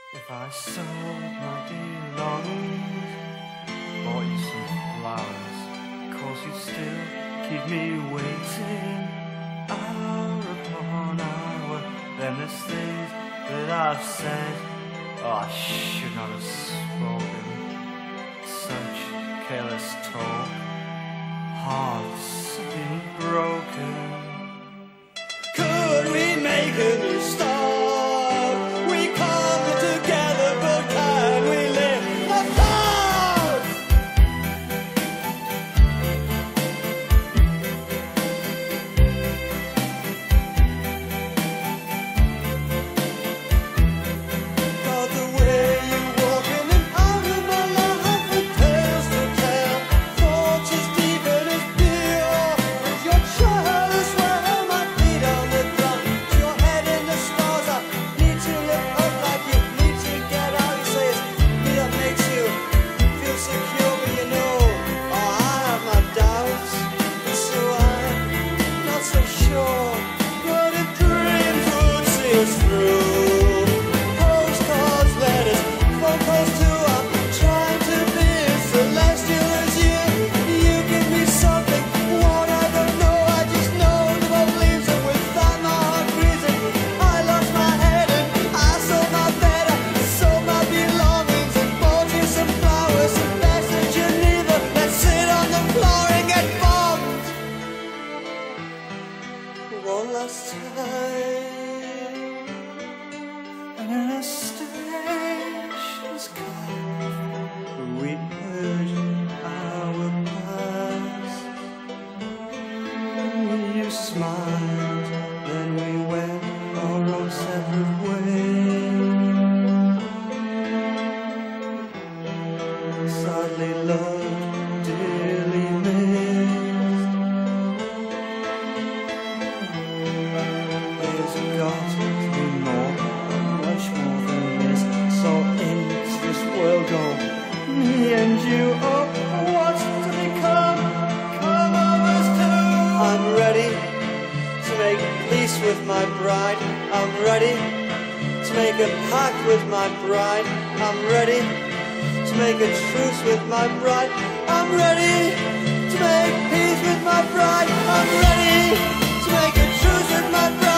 If I sold my belongings, bought you some flowers, cause you'd still keep me waiting hour upon hour. Then there's things that I've said, oh, I should not have spoken. Such careless talk, hearts been broken. Could we make a new start? We come together, but can we live apart? God, the way you walk in and out of my life, the tales to tell, thoughts as deep and as pure as your child is where my feet on the ground, your head in the stars. I need to lift up like you need to get out. You say it's me that makes you feel secure, but you know, oh, I have my doubts, and so I'm not so sure. But if dreams would see us through, postcards, letters, phone calls too, I'm trying to be as celestial as you. You give me something, what I don't know, I just know the boat leaves, and with that my heart freezing. I lost my head and I sold my bed, I sold my belongings and bought you some flowers, some best in Geneva. Let's sit on the floor and get bombed one last time. And a station's come, we heard our past. You smiled, then we went our own separate ways. Sadly loved, dearly missed. There's got to be more, much more than this. So into this world go, me and you. Oh, what's to become? Come on, us two. I'm ready to make peace with my bride. I'm ready to make a pact with my bride. I'm ready to make a truce with my bride. I'm ready to make peace with my bride. I'm ready to make a truce with my bride.